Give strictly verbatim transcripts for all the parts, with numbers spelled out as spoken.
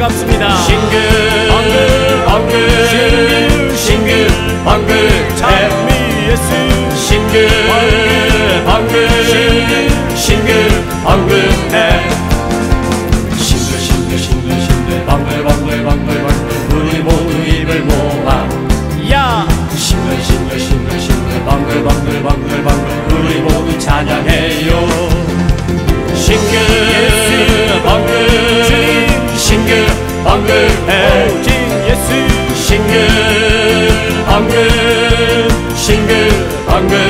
반갑습니다. 싱글 엉글 엉글 싱글 엉글 찬미 예수 싱글 엉글 싱글 엉글 싱글 싱글 싱글 싱글 엉글 엉글 엉글 엉글 우리 모두 입을 모아 야 싱글 싱글 싱글 싱글 엉글 엉글 엉글 엉글 우리 모두 찬양해요. 싱글 엉글 싱글 엉글 오직 예수 싱글 엉글 싱글 엉글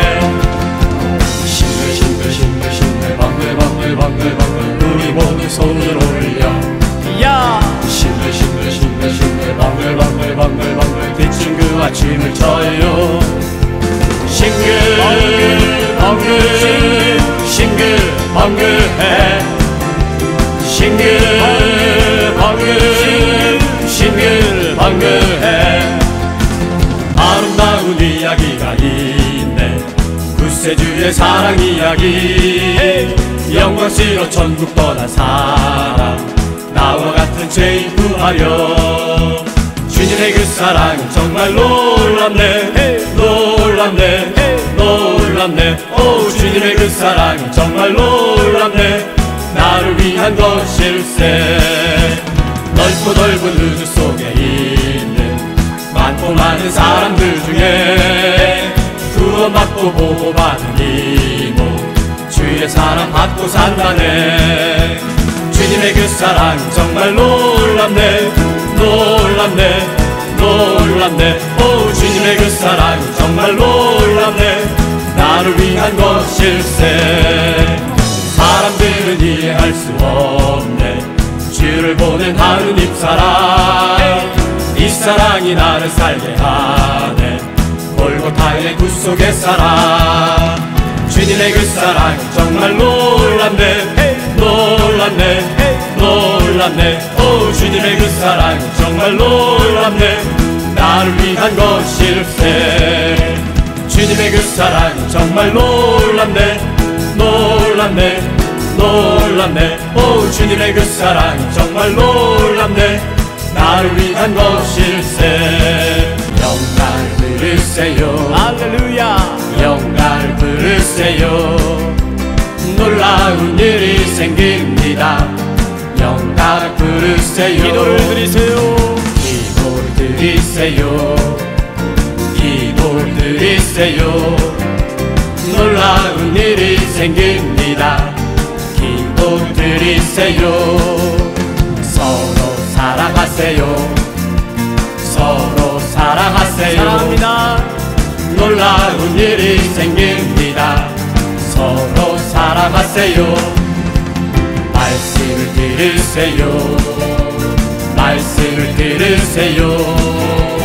싱글 싱글 싱글 싱글 엉글 엉글 엉글 엉글 우리 모두 손을 올려 야 싱글 싱글 싱글 싱글 엉글 엉글 엉글 엉글 뒷친구와 춤을 춰요. 싱글 엉글 엉글 싱글 엉글 싱글 엉글 싱글 엉글 아름다운 이야기가 있네. 구세주의 사랑 이야기. 영광스러운 천국 떠난 사람 나와 같은 죄인 구하려. 주님의 그 사랑은 정말 놀랍네 놀랍네 놀랍네. 오 주님의 그 사랑은 정말 놀랍네. 나를 위한 것일세. 넓고 넓은 우주 속에 있는 많고 많은 사람들 중에 구원받고 보호받은 이모 주의 사랑 받고 산다네. 주님의 그 사랑 정말 놀랍네 놀랍네 놀랍네. 오 주님의 그 사랑 정말 놀랍네. 나를 위한 것일세. 사람들은 이해할 수 없네 주를 보낸 하느님 사랑. 이 사랑이 나를 살게 하네 골고타의 구속의 사랑. 주님의 그 사랑 정말 놀랍네 놀랍네 놀랍네. 오 주님의 그 사랑 정말 놀랍네. 나를 위한 것일세. 주님의 그 사랑 정말 놀랍네 놀랍네 놀랍네. 오 주님의 그 사랑 정말 놀랍네. 나를 위한 것일세. 영광을 부르세요 할렐루야. 영광을 부르세요. 놀라운 일이 생깁니다. 영광을 부르세요. 기도를 드리세요. 기도를 드리세요. 기도를 드리세요. 놀라운 일이 생깁니다. 기도 드리세요. 서로 사랑하세요. 서로 사랑하세요. 사랑합니다. 놀라운 일이 생깁니다. 서로 사랑하세요. 말씀을 들으세요. 말씀을 들으세요.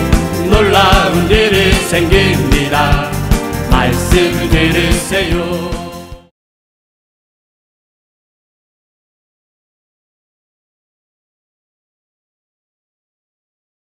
놀라운 일이 생깁니다. 말씀을 들으세요.